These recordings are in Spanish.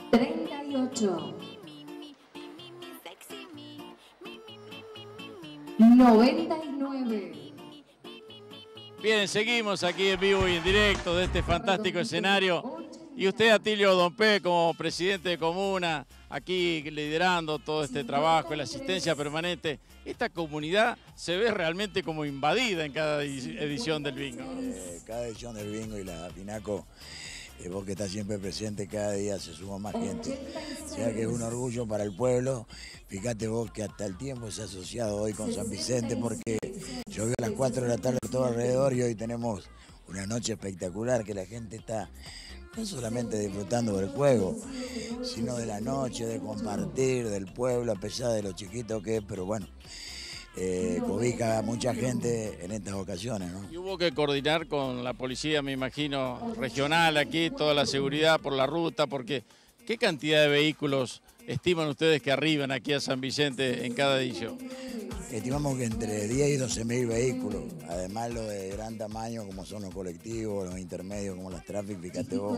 38, 99. Bien, seguimos aquí en vivo y en directo de este fantástico escenario. Y usted, Atilio Dompe, como presidente de comuna, aquí liderando todo este trabajo, la asistencia permanente, esta comunidad se ve realmente como invadida en cada edición del bingo. Cada edición del bingo y la Pinaco, vos que estás siempre presente, cada día se suma más gente. O sea que es un orgullo para el pueblo. Fíjate vos que hasta el tiempo se ha asociado hoy con San Vicente porque llovió a las 4 de la tarde todo alrededor y hoy tenemos una noche espectacular que la gente está no solamente disfrutando del juego, sino de la noche, de compartir, del pueblo, a pesar de lo chiquito que es, pero bueno, cobija a mucha gente en estas ocasiones, ¿no? Y hubo que coordinar con la policía, me imagino, regional aquí, toda la seguridad por la ruta, porque ¿qué cantidad de vehículos estiman ustedes que arriban aquí a San Vicente en cada edición? Estimamos que entre 10 y 12.000 vehículos, además los de gran tamaño como son los colectivos, los intermedios como las tráficos, fíjate vos,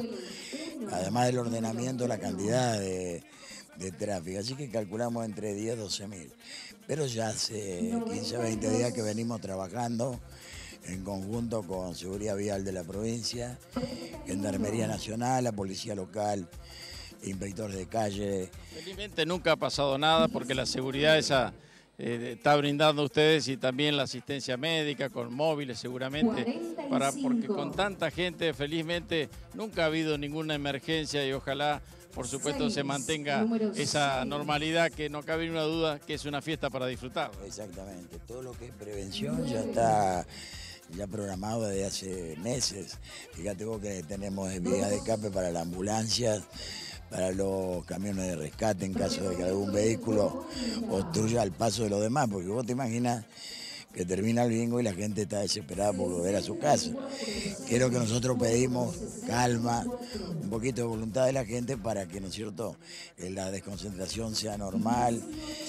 además del ordenamiento, la cantidad de tráfico, así que calculamos entre 10 y 12.000. Pero ya hace 15 o 20 días que venimos trabajando en conjunto con Seguridad Vial de la provincia, Gendarmería Nacional, la Policía Local, inspectores de calle. Felizmente nunca ha pasado nada porque la seguridad esa está brindando a ustedes y también la asistencia médica con móviles seguramente, porque con tanta gente felizmente nunca ha habido ninguna emergencia y ojalá por supuesto se mantenga esa normalidad que no cabe ninguna duda que es una fiesta para disfrutar. Exactamente, todo lo que es prevención ya está programado desde hace meses. Fíjate vos que tenemos vías de escape para las ambulancias, para los camiones de rescate en caso de que algún vehículo obstruya el paso de los demás, porque vos te imaginas que termina el bingo y la gente está desesperada por volver a su casa. Creo que nosotros pedimos calma, un poquito de voluntad de la gente para que, ¿no es cierto?, la desconcentración sea normal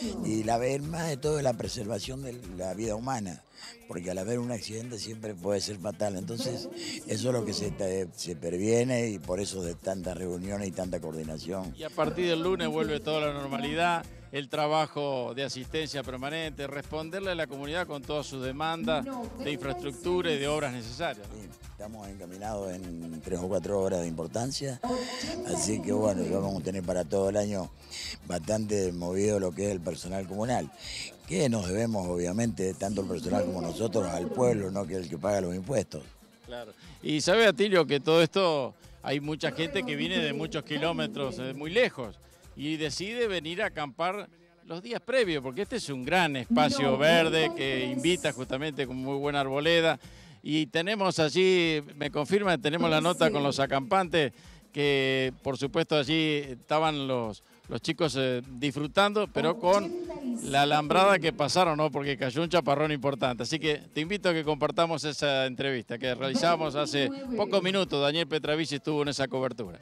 y la ver más de todo la preservación de la vida humana, porque al haber un accidente siempre puede ser fatal. Entonces, eso es lo que se previene y por eso de tantas reuniones y tanta coordinación. Y a partir del lunes vuelve toda la normalidad, el trabajo de asistencia permanente, responderle a la comunidad con todas sus demandas de infraestructura y de obras necesarias. Sí, estamos encaminados en 3 o 4 horas de importancia, así que bueno, vamos a tener para todo el año bastante movido lo que es el personal comunal, que nos debemos obviamente, tanto el personal como nosotros, al pueblo, no que el que paga los impuestos. Claro. Y sabe, Atilio, que todo esto hay mucha gente que viene de muchos kilómetros, muy lejos, y decide venir a acampar los días previos, porque este es un gran espacio verde que invita justamente con muy buena arboleda. Y tenemos allí, me confirman, tenemos la nota con los acampantes, que por supuesto allí estaban los chicos disfrutando, pero con la alambrada que pasaron, ¿no? Porque cayó un chaparrón importante. Así que te invito a que compartamos esa entrevista que realizamos hace pocos minutos. Daniel Petravici estuvo en esa cobertura.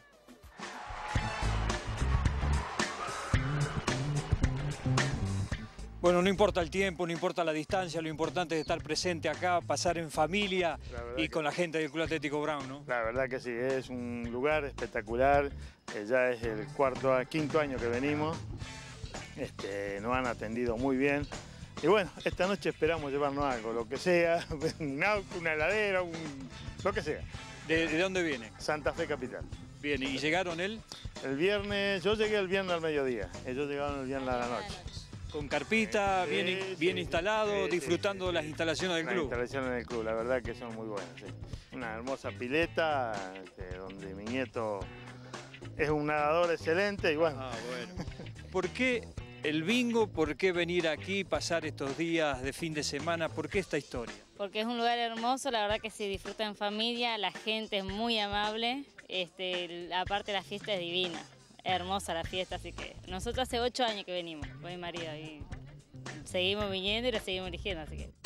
Bueno, no importa el tiempo, no importa la distancia, lo importante es estar presente acá, pasar en familia y con la gente del Club Atlético Brown, ¿no? La verdad que sí, es un lugar espectacular, ya es el quinto año que venimos, nos han atendido muy bien. Y bueno, esta noche esperamos llevarnos algo, lo que sea, un auto, una heladera, lo que sea. ¿De dónde viene? Santa Fe Capital. Bien, ¿y llegaron el viernes? Yo llegué el viernes al mediodía, ellos llegaron el viernes a la noche. Con carpita, bien instalado, disfrutando de las instalaciones del club. Las instalaciones del club, la verdad que son muy buenas. Sí. Una hermosa pileta, donde mi nieto es un nadador excelente y bueno. Bueno. ¿Por qué el bingo? ¿Por qué venir aquí, pasar estos días de fin de semana? ¿Por qué esta historia? Porque es un lugar hermoso, la verdad que se disfruta en familia, la gente es muy amable, aparte la fiesta es divina. Hermosa la fiesta, así que nosotros hace 8 años que venimos con mi marido y seguimos viniendo y la seguimos eligiendo, así que.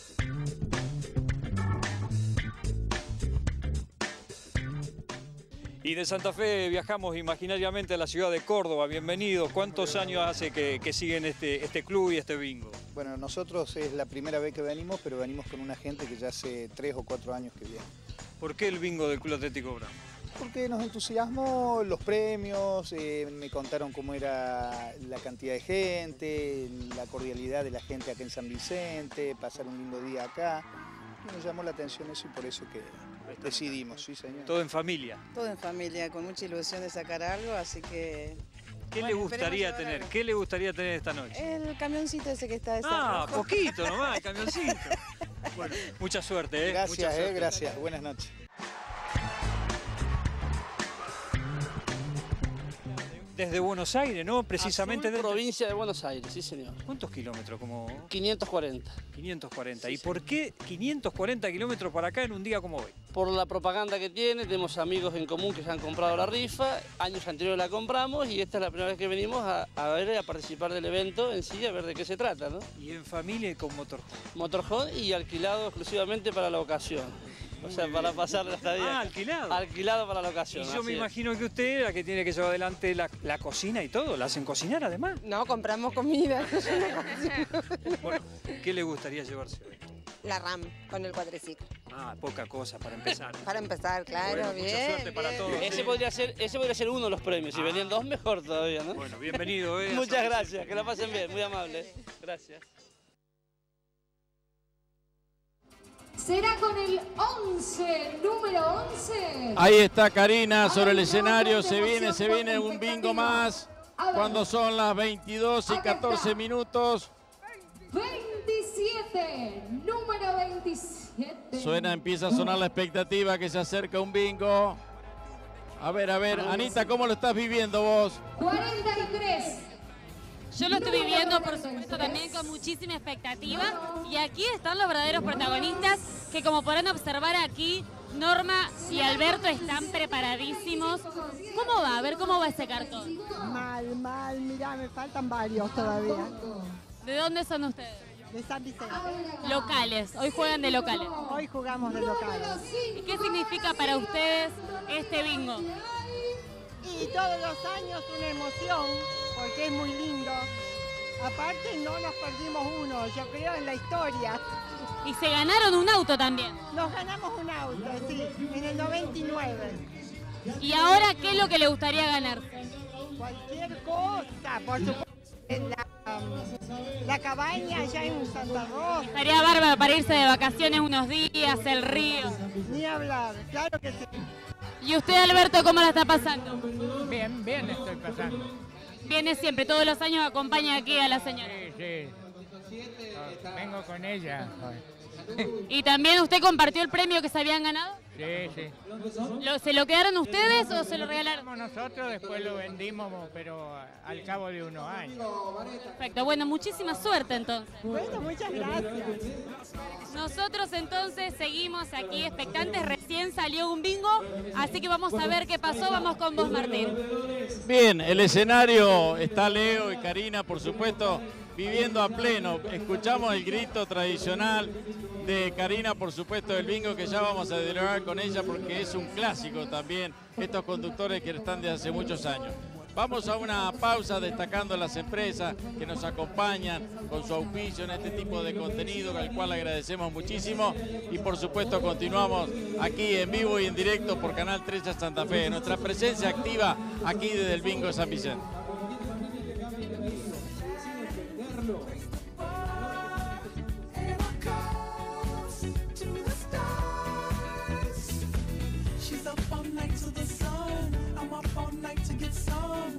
Y de Santa Fe viajamos imaginariamente a la ciudad de Córdoba. Bienvenidos. ¿Cuántos años hace que siguen este club y este bingo? Bueno, nosotros es la primera vez que venimos, pero venimos con una gente que ya hace 3 o 4 años que viene. ¿Por qué el bingo del Club Atlético Brown? Porque nos entusiasmó los premios, me contaron cómo era la cantidad de gente, la cordialidad de la gente acá en San Vicente, pasar un lindo día acá. Y nos llamó la atención eso y por eso que decidimos, sí señor. Todo en familia. Todo en familia, con mucha ilusión de sacar algo, así que... ¿Qué bueno, le gustaría tener? algo. ¿Qué le gustaría tener esta noche? El camioncito ese que está de cerrojo. Poquito nomás, el camioncito. Bueno, mucha suerte, ¿eh? Gracias, Mucha suerte. gracias. Buenas noches. Desde Buenos Aires, ¿no? Precisamente de provincia de Buenos Aires, sí señor. ¿Cuántos kilómetros? Como 540. 540. Sí, ¿Y por qué 540 kilómetros para acá en un día como hoy? Por la propaganda que tiene, tenemos amigos en común que se han comprado la rifa, años anteriores la compramos y esta es la primera vez que venimos a ver y a participar del evento en sí, a ver de qué se trata, ¿no? Y en familia y con motorhome. Motorhome y alquilado exclusivamente para la ocasión. O sea, para pasar la estadía. Alquilado. Alquilado para la ocasión. Y yo me imagino que usted, la que tiene que llevar adelante la cocina y todo, ¿la hacen cocinar además? No, compramos comida. Bueno, ¿qué le gustaría llevarse hoy? La RAM con el cuatriciclo. Poca cosa para empezar. Para empezar, claro, Bueno, bien. mucha suerte para todos. Ese podría ser uno de los premios. Si venían dos, mejor todavía, ¿no? Bueno, bienvenido. Muchas gracias, que la pasen bien, muy amable. Gracias. Será con el 11, número 11. Ahí está Karina sobre el escenario, se viene un bingo más. Cuando son las 22 y 14 minutos. 27, número 27. Empieza a sonar la expectativa que se acerca un bingo. A ver, Anita, ¿cómo lo estás viviendo vos? 43. Yo lo estoy viviendo, por supuesto, también con muchísima expectativa. Y aquí están los verdaderos protagonistas que, como podrán observar aquí, Norma y Alberto están preparadísimos. ¿Cómo va? A ver, ¿cómo va ese cartón? Mal, mirá, me faltan varios todavía. ¿De dónde son ustedes? De San Vicente. Locales, hoy juegan de locales. Hoy jugamos de locales. ¿Y qué significa para ustedes este bingo? Y todos los años una emoción, porque es muy lindo. Aparte no nos perdimos uno, yo creo en la historia. Y se ganaron un auto también. Nos ganamos un auto, sí, en el 99. ¿Y ahora qué es lo que le gustaría ganar? Cualquier cosa, por supuesto. En la cabaña allá en Santa Rosa. Estaría bárbaro para irse de vacaciones unos días, el río. Ni hablar, claro que sí. ¿Y usted, Alberto, cómo la está pasando? Bien estoy pasando. Viene siempre, todos los años acompaña aquí a la señora. Sí. Vengo con ella. ¿Y también usted compartió el premio que se habían ganado? Sí. ¿Se lo quedaron ustedes o se lo regalaron? Nosotros después lo vendimos, pero al cabo de unos años. Perfecto, bueno, muchísima suerte entonces. Bueno, muchas gracias. Nosotros entonces seguimos aquí expectantes, recién salió un bingo, así que vamos a ver qué pasó, vamos con vos, Martín. Bien, el escenario está Leo y Karina, por supuesto, viviendo a pleno. Escuchamos el grito tradicional de Karina, por supuesto, del bingo, que ya vamos a dialogar con ella porque es un clásico también, estos conductores que están desde hace muchos años. Vamos a una pausa destacando las empresas que nos acompañan con su auspicio en este tipo de contenido, al cual agradecemos muchísimo. Y por supuesto continuamos aquí en vivo y en directo por Canal 13 Santa Fe. Nuestra presencia activa aquí desde el Bingo San Vicente. She's up all night to the sun. I'm up all night to get some.